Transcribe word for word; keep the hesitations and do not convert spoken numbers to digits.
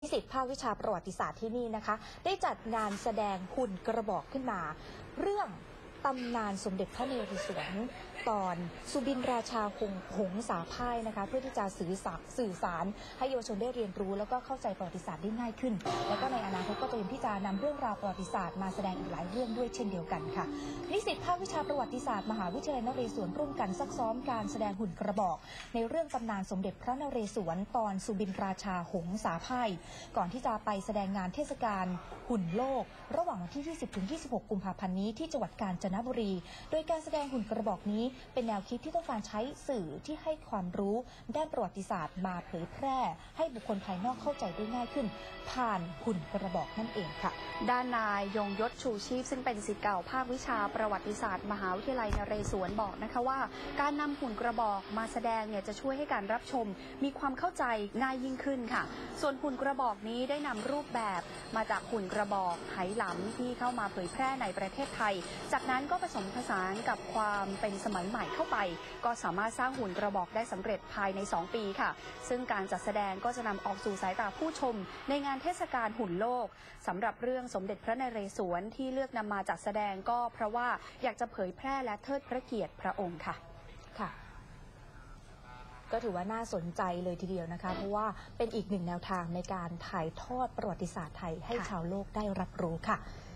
นิสิตภาควิชาประวัติศาสตร์ที่นี่นะคะได้จัดงานแสดงหุ่นกระบอกขึ้นมาเรื่องตำนานสมเด็จพระนเรศวรตอนสุบินราชาหงหงสาพ่ายนะคะเพื่อที่จะสื่อสารสื่อสารให้เยาวชนได้เรียนรู้แล้วก็เข้าใจประวัติศาสตร์ได้ง่ายขึ้นแล้วก็ในอนาคตก็เตรียมที่จะนำเรื่องราวประวัติศาสตร์มาแสดงอีกหลายเรื่องด้วยเช่นเดียวกันค่ะนิสิตภาควิชาประวัติศาสตร์มหาวิทยาลัยนเรศวรร่วมกันซักซ้อมการแสดงหุ่นกระบอกในเรื่องตำนานสมเด็จพระนเรศวรตอนสุบินราชาหงสาพ่ายก่อนที่จะไปแสดงงานเทศกาลหุ่นโลกระหว่างวันที่ ยี่สิบถึงยี่สิบหก กุมภาพันธ์นี้ที่จังหวัดกาญจนบุรีโดยการแสดงหุ่นกระบอกนี้เป็นแนวคิดที่ต้องการใช้สื่อที่ให้ความรู้ด้านประวัติศาสตร์มาเผยแพร่ให้บุคคลภายนอกเข้าใจได้ง่ายขึ้นผ่านหุ่นกระบอกนั่นเองค่ะด้านนายยงยศชูชีพซึ่งเป็นศิษย์เก่าภาควิชาประวัติศาสตร์มหาวิทยาลัยนเรศวรบอกนะคะว่าการนำหุ่นกระบอกมาแสดงเนี่ยจะช่วยให้การรับชมมีความเข้าใจง่ายยิ่งขึ้นค่ะส่วนหุ่นกระบอกนี้ได้นำรูปแบบมาจากหุ่นกระบอกไหหลำที่เข้ามาเผยแพร่ในประเทศไทยจากนั้นก็ผสมผสานกับความเป็นสมัยใหม่เข้าไปก็สามารถสร้างหุ่นกระบอกได้สำเร็จภายในสองปีค่ะซึ่งการจัดแสดงก็จะนำออกสู่สายตาผู้ชมในงานเทศกาลหุ่นโลกสำหรับเรื่องสมเด็จพระนเรศวรที่เลือกนำมาจัดแสดงก็เพราะว่าอยากจะเผยแพร่และเทิดพระเกียรติพระองค์ค่ะค่ะก็ถือว่าน่าสนใจเลยทีเดียวนะคะเพราะว่าเป็นอีกหนึ่งแนวทางในการถ่ายทอดประวัติศาสตร์ไทยให้ชาวโลกได้รับรู้ค่ะ